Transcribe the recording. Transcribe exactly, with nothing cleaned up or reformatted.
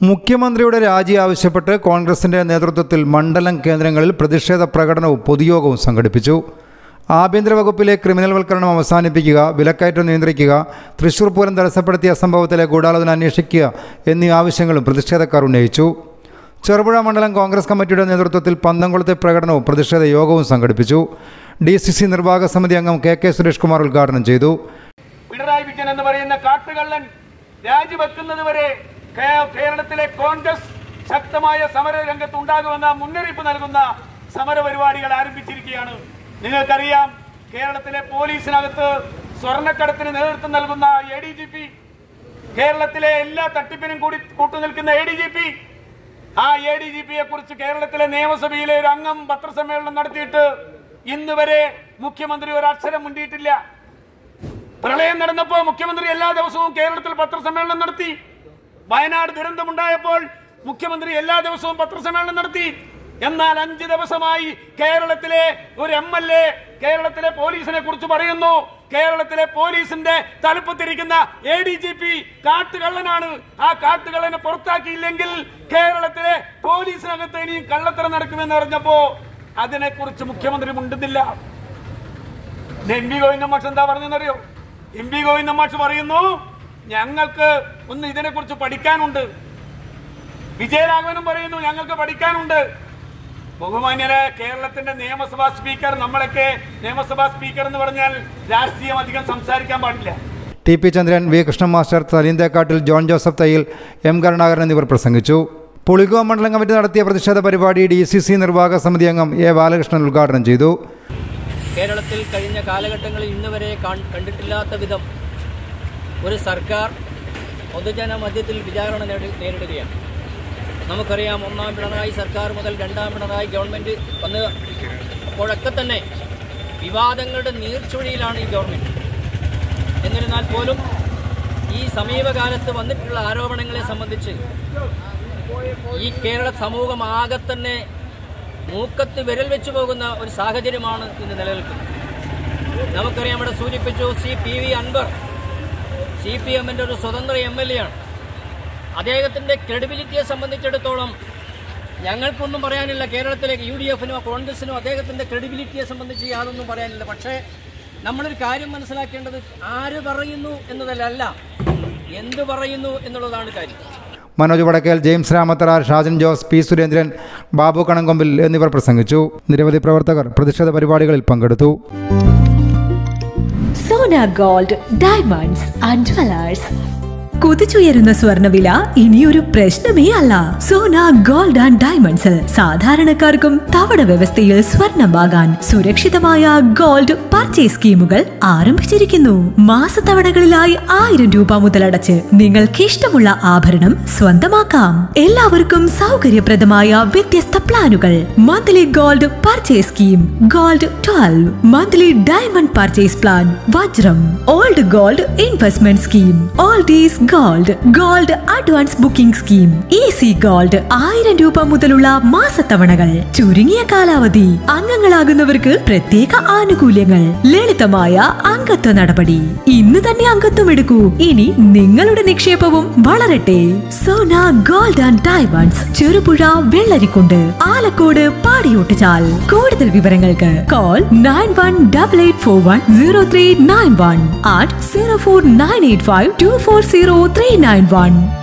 മുഖ്യമന്ത്രിയുടെ രാജി ആവശ്യപ്പെട്ട് കോൺഗ്രസിൻ്റെ നേതൃത്വത്തിൽ മണ്ഡലം കേന്ദ്രങ്ങളിൽ പ്രതിഷേധ പ്രകടനവും പൊതുയോഗവും സംഘടിപ്പിച്ചു. ആഭ്യന്തര വകുപ്പിലെ ക്രിമിനൽവൽക്കരണം അവസാനിപ്പിക്കുക, വിലക്കയറ്റം നിയന്ത്രിക്കുക, തൃശൂർ പൂരം തടസ്സപ്പെടുത്തിയ സംഭവത്തിലെ ഗൂഢാലോചന അന്വേഷിക്കുക എന്നീ ആവശ്യങ്ങളും പ്രതിഷേധക്കാർ ഉന്നയിച്ചു. ചെറുപുഴ മണ്ഡലം കോൺഗ്രസ് കമ്മിറ്റിയുടെ നേതൃത്വത്തിൽ പന്തംകുളത്തെ പ്രകടനവും പ്രതിഷേധ യോഗവും സംഘടിപ്പിച്ചു. ഡി സി സി നിർവാഹക സമിതി അംഗം കെ കെ സുരേഷ് കുമാർ ഉദ്ഘാടനം ചെയ്തു. പിണറായി വിജയൻ എന്ന് പറയുന്ന കാട്ടുകള്ളൻ രാജിവെക്കുന്നത് വരെ കേരളത്തിലെ കോൺഗ്രസ് ശക്തമായ സമര രംഗത്ത് ഉണ്ടാകുമെന്ന മുന്നറിയിപ്പ് നൽകുന്ന സമര പരിപാടികൾ ആരംഭിച്ചിരിക്കുകയാണ്. നിങ്ങൾക്കറിയാം, കേരളത്തിലെ പോലീസിനകത്ത് സ്വർണ്ണക്കടത്തിന് നേതൃത്വം നൽകുന്ന എ ഡി ജി പി, കേരളത്തിലെ എല്ലാ തട്ടിപ്പിനും കൂടി കൂട്ടുനിൽക്കുന്ന എ ഡി ജി പി, ആ എ ഡി ജി പിയെ കുറിച്ച് കേരളത്തിലെ നിയമസഭയിലെ ഒരു അംഗം പത്രസമ്മേളനം നടത്തിയിട്ട് ഇന്ന് വരെ മുഖ്യമന്ത്രി ഒരക്ഷരം മുണ്ടിയിട്ടില്ല. പ്രളയം നടന്നപ്പോൾ മുഖ്യമന്ത്രി എല്ലാ ദിവസവും കേരളത്തിൽ പത്രസമ്മേളനം നടത്തി. വയനാട് ദുരന്തമുണ്ടായപ്പോൾ മുഖ്യമന്ത്രി എല്ലാ ദിവസവും പത്രസമ്മേളനം നടത്തി. എന്നാൽ അഞ്ച് ദിവസമായി കേരളത്തിലെ ഒരു എം എൽ എ കേരളത്തിലെ പോലീസിനെ കുറിച്ച് പറയുന്നു, കേരളത്തിലെ പോലീസിന്റെ തലപ്പത്തിരിക്കുന്ന എ ഡി ജി പി കാട്ടുകള്ളനാണ്, ആ കാട്ടുകള്ളനെ പുറത്താക്കിയില്ലെങ്കിൽ കേരളത്തിലെ പോലീസിനകത്ത് ഇനി കള്ളത്തരം നടക്കുമെന്ന് പറഞ്ഞപ്പോ അതിനെക്കുറിച്ച് മുഖ്യമന്ത്രി മുണ്ടുന്നില്ല. എം പി ഗോവിന്ദൻ മാഷ് എന്താ പറഞ്ഞെന്നറിയോ? എം പി ഗോവിന്ദൻ മാഷ് പറയുന്നു, ഞങ്ങൾക്ക് ഒന്ന് ഇതിനെക്കുറിച്ച് പഠിക്കാനുണ്ട്. വിജയരാഘവനും പറയുന്നു, ഞങ്ങൾക്ക് പഠിക്കാനുണ്ട്. ബഹുമാന്യരെ, കേരളത്തിന്റെ നിയമസഭാ സ്പീക്കർ, നമ്മളൊക്കെ നിയമസഭാ സ്പീക്കർ എന്ന് പറഞ്ഞാൽ രാഷ്ട്രീയം അധികം സംസാരിക്കാൻ പാടില്ല. T P Chandran, V Krishnan master, സലീന്തേക്കാട്ടിൽ, John Joseph Thayyil, M Karunakaran എന്നിവർ പ്രസംഗിച്ചു. പുളികുളം മണ്ഡലം കമ്മിറ്റി നടത്തിയ പ്രതിഷേധ പരിപാടി ഡി സി സി നിർവാഹക സമിതി അംഗം എ ബാലകൃഷ്ണൻ ഉദ്ഘാടനം ചെയ്തു. കേരളത്തിൽ കഴിഞ്ഞ കാലഘട്ടങ്ങളിൽ ഇന്നുവരെ കണ്ടിട്ടില്ലാത്ത വിധം ഒരു സർക്കാർ പൊതുജന മധ്യത്തിൽ വിചാരണ നേരിടുകയാണ്. നമുക്കറിയാം, ഒന്നാം പിണറായി സർക്കാർ മുതൽ രണ്ടാം പിണറായി ഗവൺമെൻറ് വന്ന് അപ്പോഴൊക്കെ തന്നെ വിവാദങ്ങളുടെ നീർച്ചുഴിയിലാണ് ഈ ഗവൺമെൻറ്. എന്നിരുന്നാൽ പോലും ഈ സമീപകാലത്ത് വന്നിട്ടുള്ള ആരോപണങ്ങളെ സംബന്ധിച്ച് ഈ കേരള സമൂഹം ആകെ തന്നെ മൂക്കത്ത് വിരൽ വെച്ചു പോകുന്ന ഒരു സാഹചര്യമാണ് ഇന്ന് നിലനിൽക്കുന്നത്. നമുക്കറിയാം, ഇവിടെ സൂചിപ്പിച്ചു, C P V Anvar C P എമ്മിൻ്റെ ഒരു സ്വതന്ത്ര എം എൽ എ ആണ്. അദ്ദേഹത്തിൻ്റെ ക്രെഡിബിലിറ്റിയെ സംബന്ധിച്ചിടത്തോളം ഞങ്ങൾക്കൊന്നും പറയാനില്ല. കേരളത്തിലെ യു ഡി എഫിനോ കോൺഗ്രസിനോ അദ്ദേഹത്തിൻ്റെ ക്രെഡിബിലിറ്റിയെ സംബന്ധിച്ച് യാതൊന്നും പറയാനില്ല. പക്ഷേ നമ്മളൊരു കാര്യം മനസ്സിലാക്കേണ്ടത് ആര് പറയുന്നു എന്നതല്ല, എന്ത് പറയുന്നു എന്നുള്ളതാണ് കാര്യം. Manoj Vadakkel, James Ramathara, Shajan Jose, P Surendran, Babu Kanankombil എന്നിവർ പ്രസംഗിച്ചു. നിരവധി പ്രവർത്തകർ പ്രതിഷേധ പരിപാടികളിൽ പങ്കെടുത്തു. Sona gold, diamonds and jewellers. കുതിച്ചുയരുന്ന സ്വർണ്ണവില ഇനിയൊരു പ്രശ്നമേ അല്ല. സോന ഗോൾഡ് ആൻഡ് ഡയമണ്ട്സിൽ സാധാരണക്കാർക്കും തവണ വ്യവസ്ഥയിൽ സ്വർണം വാങ്ങാൻ സുരക്ഷിതമായ ഗോൾഡ് പർച്ചേസ് സ്കീമുകൾ ആരംഭിച്ചിരിക്കുന്നു. മാസത്തവണകളിലായി ആയിരം രൂപ മുതലടച്ച് നിങ്ങൾക്ക് ഇഷ്ടമുള്ള ആഭരണം സ്വന്തമാക്കാം. എല്ലാവർക്കും സൗകര്യപ്രദമായ വ്യത്യസ്ത പ്ലാനുകൾ. Monthly gold purchase scheme, gold twelve, monthly diamond purchase plan, വജ്രം, old gold investment scheme, oldies gold, gold advance booking scheme, easy gold, ആയിരം രൂപ മുതലുള്ള മാസത്തവണകൾ, ചുരുങ്ങിയ കാലാവധി, അംഗങ്ങളാകുന്നവർക്ക് പ്രത്യേക ആനുകൂല്യങ്ങൾ, ലളിതമായ അംഗത്വ നടപടി. ഇന്ന് തന്നെ അംഗത്വം എടുക്കൂ. ഇനി നിങ്ങളുടെ നിക്ഷേപവും വളരട്ടെ. Sona gold and diamonds, Cherupuzha, Vellarikkundu, Alakode, Padiyottuchal. കൂടുതൽ വിവരങ്ങൾക്ക് call nine one double eight four one zero three nine one eight zero four nine eight five two four zero three nine one.